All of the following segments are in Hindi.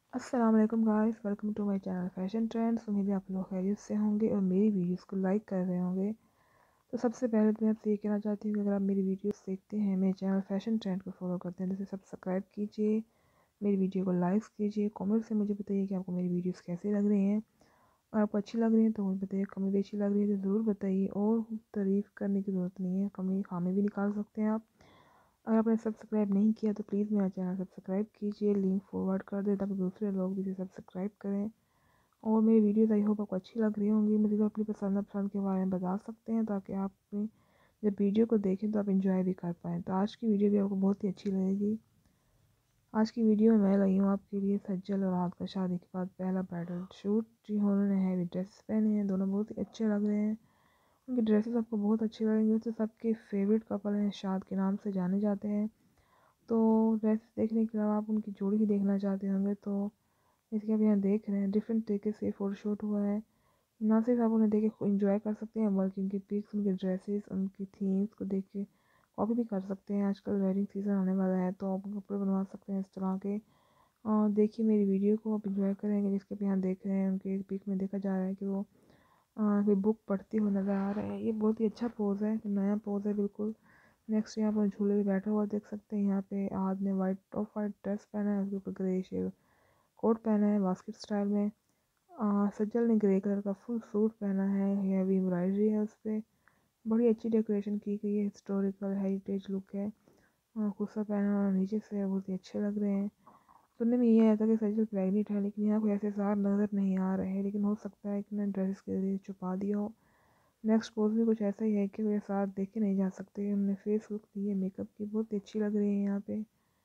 अस्सलाम वालेकुम guys, welcome to my channel fashion trends. उम्मीद है आप लोग खैरियत से होंगे और मेरी वीडियोस को लाइक कर रहे होंगे। तो सबसे पहले तो मैं आपसे ये कहना चाहती हूँ कि अगर आप मेरी वीडियोस देखते हैं, मेरे चैनल फैशन ट्रेंड को फॉलो करते हैं, तो सब्सक्राइब कीजिए, मेरी वीडियो को लाइक कीजिए, कमेंट से मुझे बताइए कि आपको मेरी वीडियोज़ कैसी लग रही हैं। अगर आपको अच्छी लग रही है तो मुझे बताइए, कमी भी अच्छी लग रही है तो ज़रूर बताइए। और तारीफ़ करने की ज़रूरत नहीं है, कमी खामी भी निकाल सकते हैं आप। अगर आपने सब्सक्राइब नहीं किया तो प्लीज़ मेरा चैनल सब्सक्राइब कीजिए, लिंक फॉरवर्ड कर दें ताकि दूसरे लोग भी इसे सब्सक्राइब करें। और मेरी वीडियोज़ आई होप आपको अच्छी लग रही होंगी। मुझे तो अपनी पसंद नापसंद के बारे में बता सकते हैं ताकि आप अपनी जब वीडियो को देखें तो आप इंजॉय भी कर पाएँ। तो आज की वीडियो भी आपको बहुत ही अच्छी लगेगी। आज की वीडियो में मैं लाई हूँ आपके लिए सज्जल और राहत का शादी के बाद पहला ब्राइडल शूट। जी हाँ, उन्होंने हैवी ड्रेसेस पहने हैं, दोनों बहुत ही अच्छे लग रहे हैं। उनके ड्रेसेस आपको बहुत अच्छे लगेंगे। तो सबके फेवरेट कपल हैं, शाद के नाम से जाने जाते हैं। तो ड्रेस देखने के अलावा आप उनकी जोड़ी भी देखना चाहते होंगे तो जैसे आप यहाँ देख रहे हैं, डिफरेंट तरीके से फ़ोटोशूट हुआ है। ना सिर्फ आप उन्हें देख के इंजॉय कर सकते हैं बल्कि उनकी पिक्स, उनके ड्रेसेस, उनकी थीम्स को देख के कॉपी भी कर सकते हैं। आजकल वेडिंग सीज़न आने वाला है तो आप कपड़े बनवा सकते हैं इस तरह के। और देखिए मेरी वीडियो को आप इंजॉय करेंगे। जिसके आप यहाँ देख रहे हैं, उनके पिक में देखा जा रहा है कि वो कोई बुक पढ़ते हुए नज़र आ रहे हैं। ये बहुत ही अच्छा पोज़ है, नया पोज़ है बिल्कुल। नेक्स्ट यहाँ पर झूले पे बैठा हुआ देख सकते हैं। यहाँ पे आदमी ने वाइट ऑफ वाइट ड्रेस पहना है, उसके ऊपर ग्रे शेड कोट पहना है बास्केट स्टाइल में। सज्जल ने ग्रे कलर का फुल सूट पहना है, हैवी एम्ब्रॉयडरी है उस पर। बड़ी अच्छी डेकोरेशन की गई है, हिस्टोरिकल हेरिटेज लुक है। कुर्ता पहना और नीचे से बहुत ही अच्छे लग रहे हैं। सुनने में ये आया था कि सज्जल प्रेगनेंट है, लेकिन यहाँ कोई ऐसे सार नज़र नहीं आ रहे हैं, लेकिन हो सकता है कि मैंने ड्रेसेस के जरिए छुपा दिया हो। नेक्स्ट पोज भी कुछ ऐसा ही है कि वे साथ देखे नहीं जा सकते। उन्होंने फेस लुक दी है मेकअप की, बहुत ही अच्छी लग रही है यहाँ पे।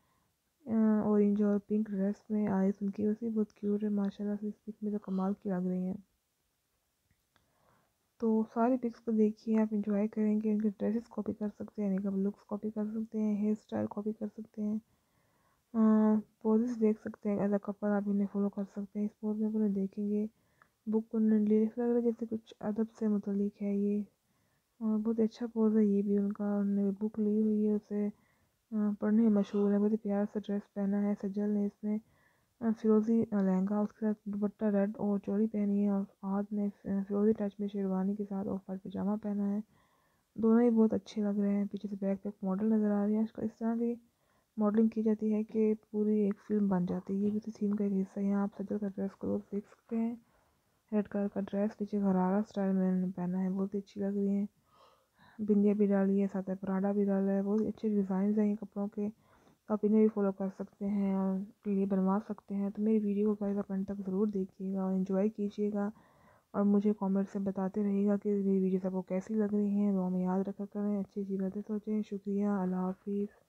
ऑरेंज और पिंक ड्रेस में आईज उनकी वैसे बहुत क्यूट है माशाल्लाह से। इस पिक में तो कमाल की लग रही हैं। तो सारी पिक्स को देखिए, आप इंजॉय करेंगे। उनके ड्रेसेस कॉपी कर सकते हैं, मेकअप लुक्स कॉपी कर सकते हैं, हेयर स्टाइल कॉपी कर सकते हैं, पोजेस देख सकते हैं। एज अ कपल आप इन्हें फॉलो कर सकते हैं। इस पोज में उन्हें देखेंगे, बुक उन्होंने लिरिक्स लग रहा है जैसे कुछ अदब से मुतल्लिक है ये। और बहुत अच्छा पोज है ये भी उनका। उन्होंने बुक ली हुई है, उसे पढ़ने में मशहूर है। बहुत ही प्यारा सा ड्रेस पहना है सज्जल ने इसमें। फिरोज़ी लहंगा, उसके साथ दुपट्टा रेड और चोली पहनी है, और हाथ में फिरोज़ी टच में शेरवानी के साथ ऑफ वाइट पजामा पहना है। दोनों ही बहुत अच्छे लग रहे हैं। पीछे से बैक पैक मॉडल नज़र आ रही है। आजकल इस तरह की मॉडलिंग की जाती है कि पूरी एक फिल्म बन जाती है। ये भी तो थीम का एक हिस्सा है। यहाँ आप सज्जल का ड्रेस को देख सकते हैं। रेड कलर का ड्रेस नीचे गरारा स्टाइल में पहना है, बहुत ही अच्छी लग रही है। बिंदिया भी डाली है, साथ में पराठा भी डाला है। बहुत अच्छे डिज़ाइन हैं ये कपड़ों के। तो आप इन्हें भी फॉलो कर सकते हैं और ये बनवा सकते हैं। तो मेरी वीडियो को गाइस आप अंत तक ज़रूर देखिएगा और इन्जॉय कीजिएगा। और मुझे कमेंट से बताते रहिएगा कि मेरी वीडियोस आपको कैसी लग रही हैं। वो हमें याद रखा करें, अच्छी अच्छी बातें सोचें। शुक्रिया, अल्लाह हाफिज़।